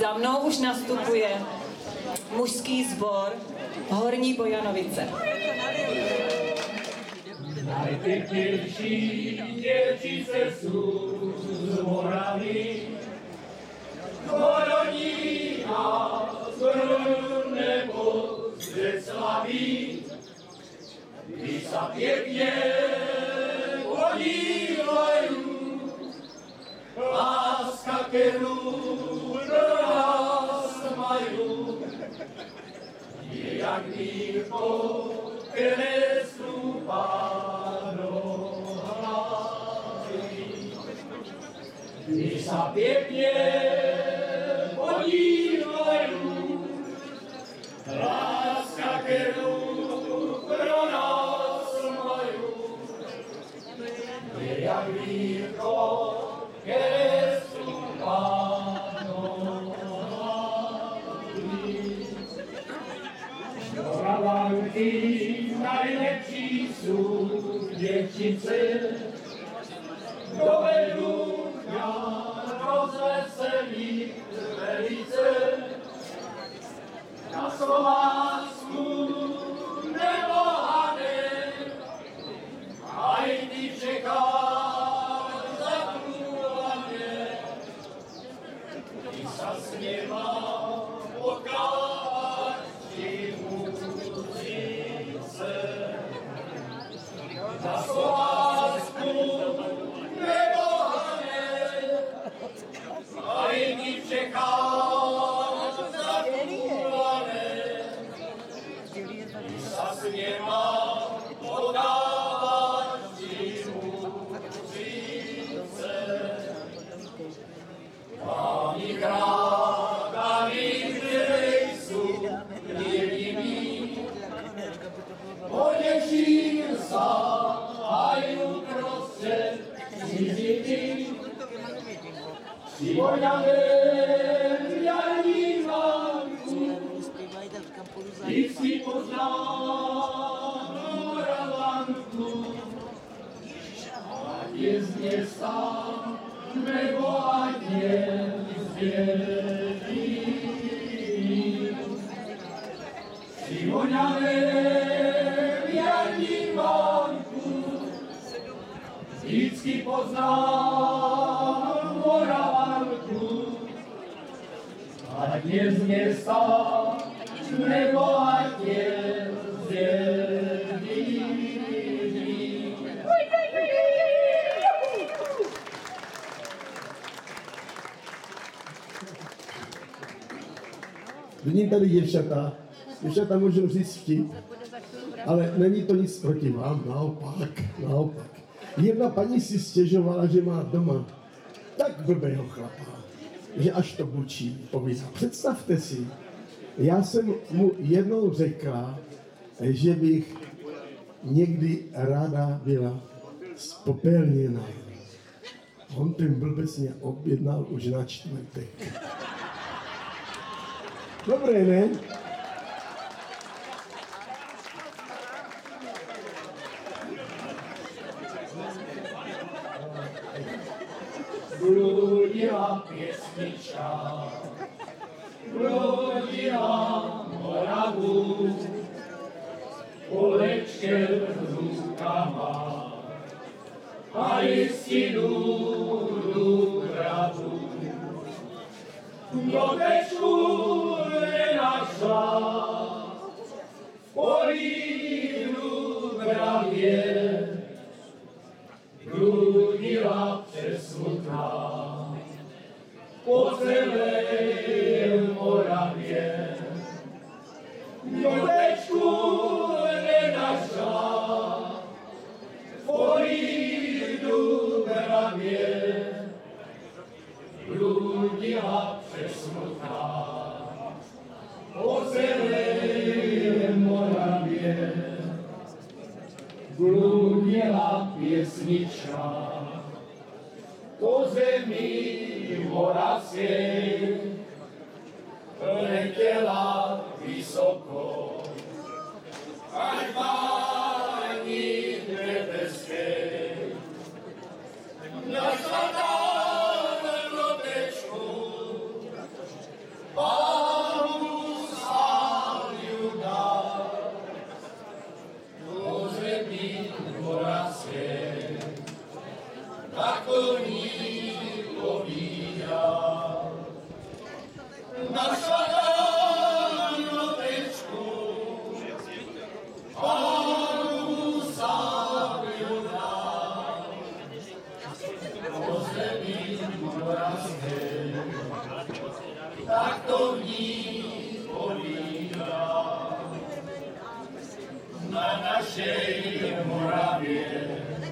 Za mnou už nastupuje mužský sbor Horní Bojanovice. Najpěknější děvčice jsou z Moravy, Horodína z Hrodu nebo ze Slaví. Když se pěkně podívají, láska kterou pro nás mají, je jak východ, které stupá do hlavy. Když se pěkně podívají, láska kterou pro nás mají, je jak východ, které stupá do hlavy. Moravanky najlepší jsou děvčice, dovedu já rozveselí velice. Na Slovácku nebohané, a i ty čekáš zatrúvaně, ty sa s něma potkáváš při muzice. Na Slovácku nebohané, a i ty čekáš zatrúvané, ty sa s něma potkáváš při muzice. Páni krátami, které jsou jediný, potěším se a jdu prostřed ciziny. Přivoňané jarní válku, vždycky poznám Moravanku. Ať je z města, nebo ať je z dělí. Přivoňané jarní válku, vždycky poznám Moravanku. Ať je z města, nebo ať je z dělí. Vidím tady děvčata můžou říct vtip, ale není to nic proti vám, naopak. Jedna paní si stěžovala, že má doma tak blbého chlapa, že až to bučí, povídá. Představte si, já jsem mu jednou řekla, že bych někdy ráda byla spopelněna. On ten blbec mě objednal už na čtvrtek. Dobré, ne? Bludila pěsnička, bludila Moravu, polečkem rukama a jistinu Dubravu. Dotečku nenašla, v polí v Dubravě, bludila přesmutná po celé Moravě. Dotečku nenašla, v polí v Dubravě, bludila přesmutná po celé Moravě. Bludila pěsnička po zemi moravské, letěla vysoko, až bání nebeské. Našla tam lodečku, tak to v ní povídá. Na našej Moravě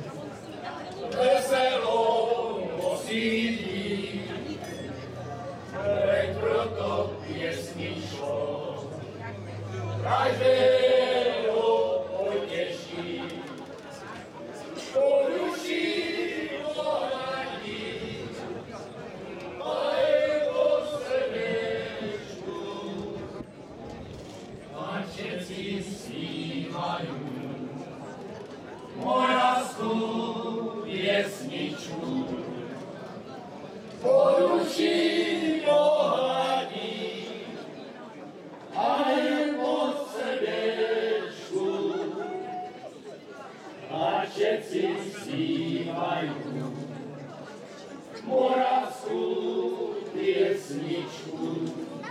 veselou osídlí, veď proto pěsničko každého potěší. Poruší pohladí, a jeho srdečku, a všetci zpívají moravskou pěsničku. Poruší pohladí, a jeho srdečku, a všetci zpívají moravskou pěsničku.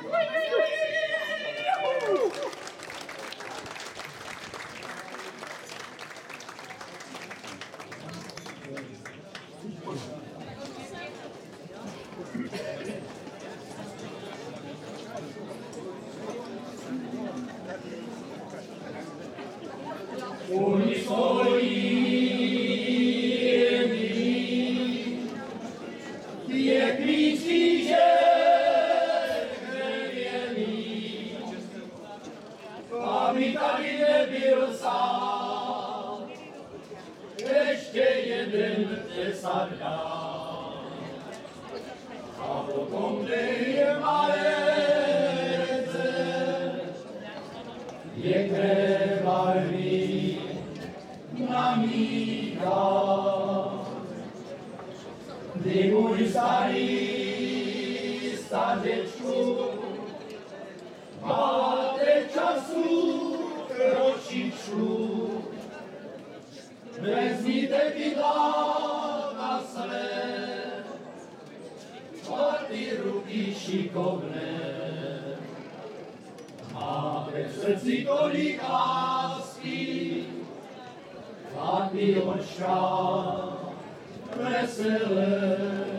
Oni stojí je kříže nevěný, aby tady nebyl sám, ještě jeden tesat dá. A potom, kde je malece, je krevarný namíká. Kdy můj starý stařečku máte času trošičku, vezmíte kytár na své a ty ruky šikovné. Máte v srdci tolik lásky a ty očka veselé.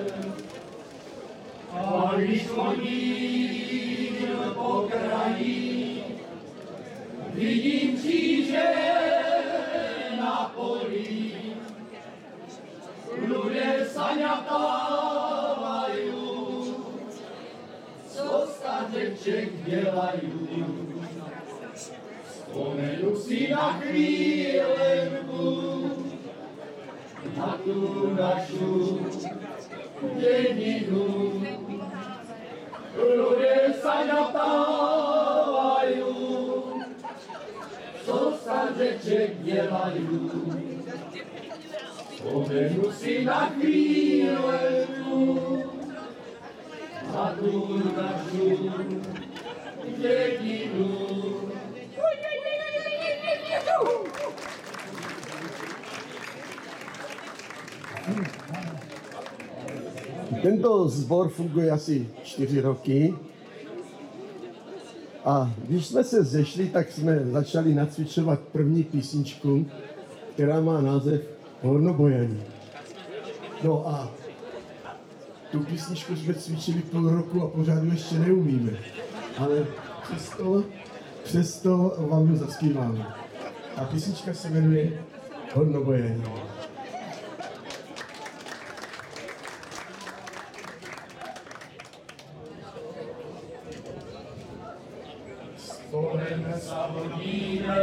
A když chodím po kraji, vidím kříže na poli, lidé saňatávají, co stařeček dělají. Vzpomenu si na chvílenku, na tu našu dědinu. Lidé saňatávají, co stařeček dělají. Vzpomenu si na chvílenku, na tu našu dědinu. Tento sbor funguje asi 4 roky a když jsme se zešli, tak jsme začali nacvičovat první písničku, která má název Hornobojaní. No a tu písničku jsme cvičili půl roku a pořád ještě neumíme, ale přesto vám ji zaspíváme. A písnička se jmenuje Hornobojaní. Spolem zavodíme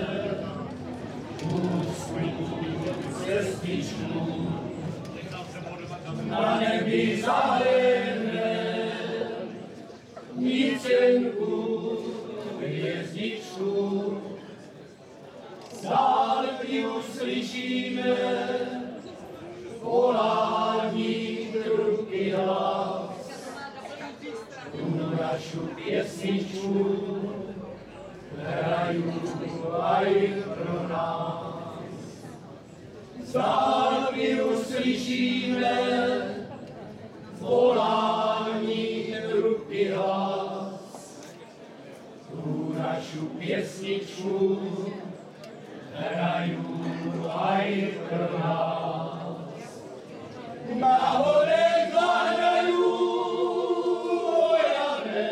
úzkou cestičku, na nebi zahledne nícenku hvězdičku. Z dálky uslyšíme volání trubky hlas, tu našu pěsničku hrají aj pro nás. Z dálky uslyšíme volání trubky hlas, tu našu pěsničku hrají aj pro nás. Na horech hledají vojané,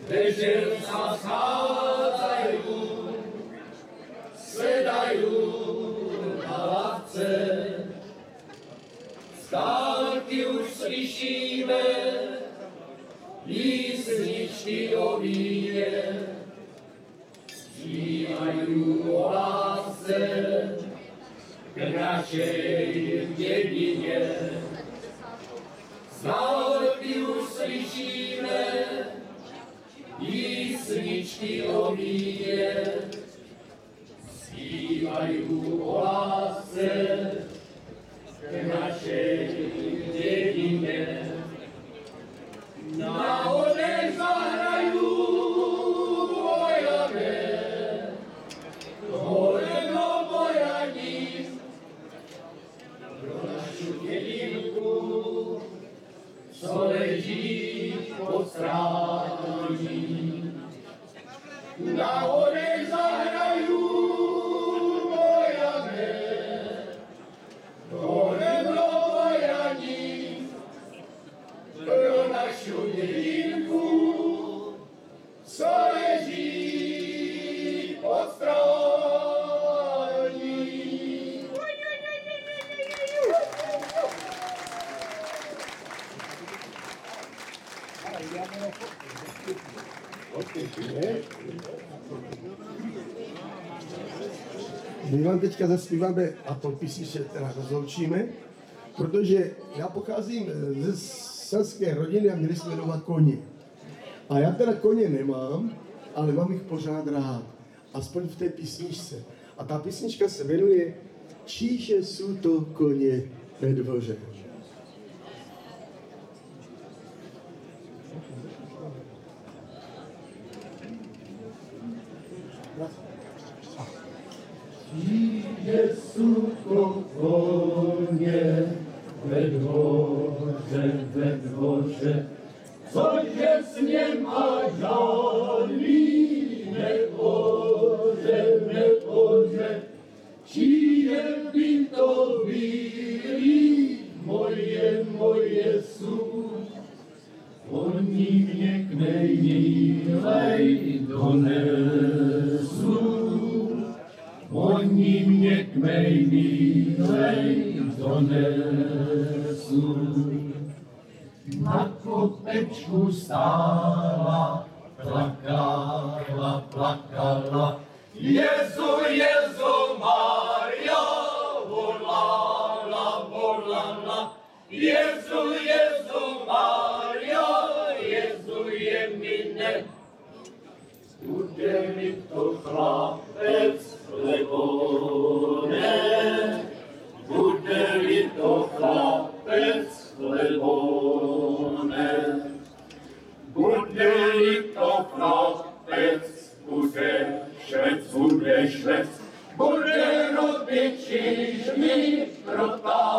Večer sa schádzajú, sedajú na lavce. Stánky už slyšíme, písničky o víne, zpívajú o lásce k našej dedine. Stánky už slyšíme, písničky o víne, zpívajú o lásce k našej dedine. Na odech zahrajú bojané, hore do bojaní, pro našu dedinku, co leží pod strání. Na odech zahrajú bojané, hore do bojaní, pro našu dedinku, co leží pod strání. My vám teďka zaspíváme a to písničku teda rozloučíme, protože já pocházím ze selské rodiny a měli jsme doma koně. A já teda koně nemám, ale mám jich pořád rád, aspoň v té písničce. A ta písnička se jmenuje Číže jsou to koně ve dvoře. Číže jsou to koně ve dvoře, cože s něma žádný nepoře. Číže by to byli moje jsou, oni mě k nejmilej donesu. Oni mě k nejmilej donesu. Na kopečku stála, plakala. Jezu, Maria, volala. Jezu, Maria, Jezu je mine. Bude mi to chlapec, lebo ne. Bude mi to chlapec, lebo ne. Bude mi to chlapec, bude švec. Bude robit čižmy pro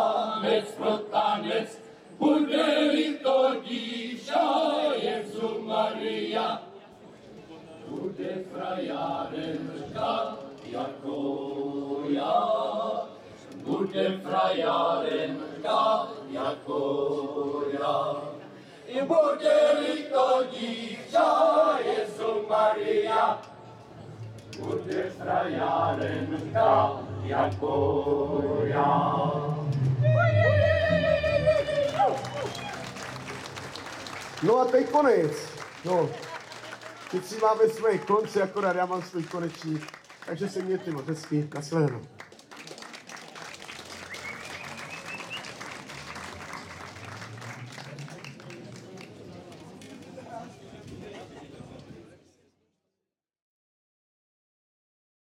tanec. Bude mi to dívča, Jezu Maria. Bude frajárenka jako já. Bude frajárenka jako já. I bude-li to dívča, Jezu Maria. Bude frajárenka jako já. No a teď konec. No, teď si máme svoje konce, akorát já mám svůj konečník. Takže se mějte moc hezky. Nashledanou.